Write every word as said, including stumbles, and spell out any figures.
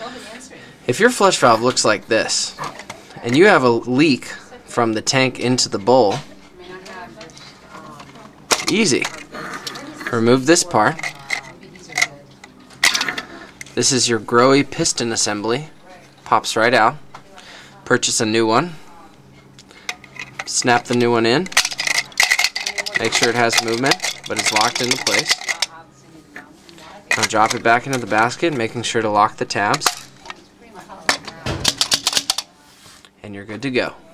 If your flush valve looks like this, and you have a leak from the tank into the bowl, easy. Remove this part. This is your Grohe piston assembly. Pops right out. Purchase a new one. Snap the new one in. Make sure it has movement, but it's locked into place. Now drop it back into the basket, making sure to lock the tabs. And you're good to go.